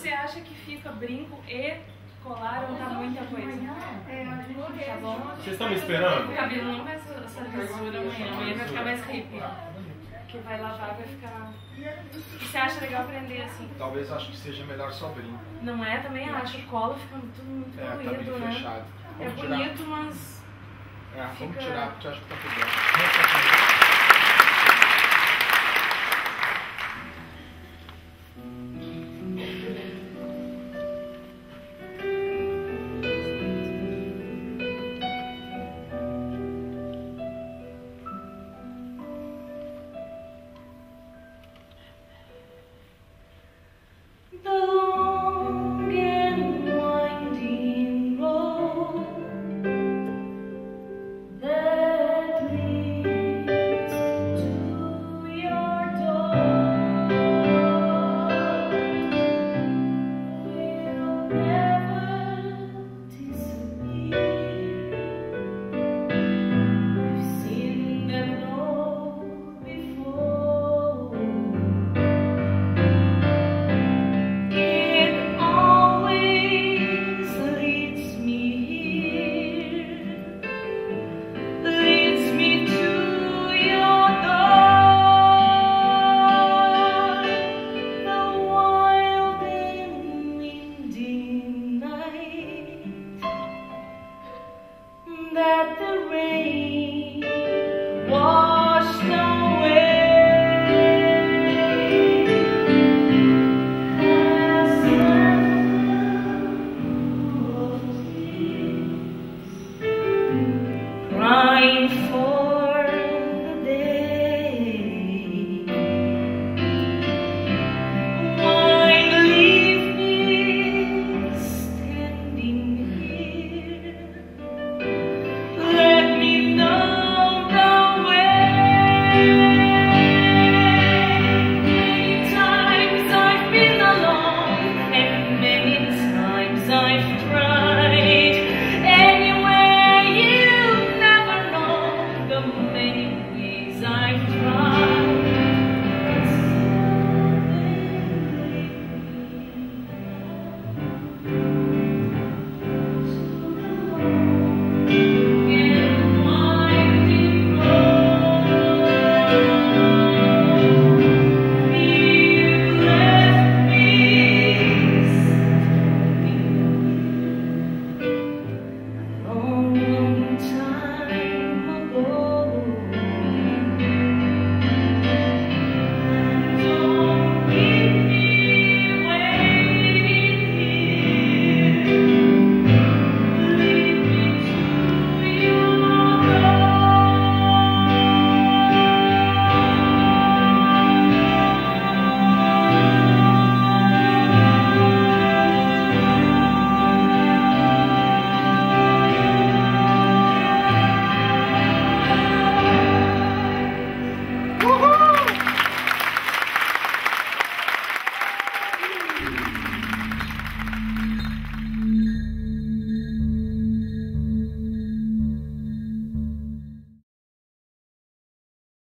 você acha que fica brinco e colar ou tá muita coisa? Tá bom? Vocês estão me esperando? O cabelo não vai ser essa lisura amanhã vai ficar mais hippie. Que vai lavar, vai ficar... Você acha legal aprender assim? Talvez acho que seja melhor só brinco. Não é? Também acho. O colo fica tudo muito Tá polido, meio né? fechado. É bonito, mas... Vamos fica... tirar, porque eu acho que tá tudo bem.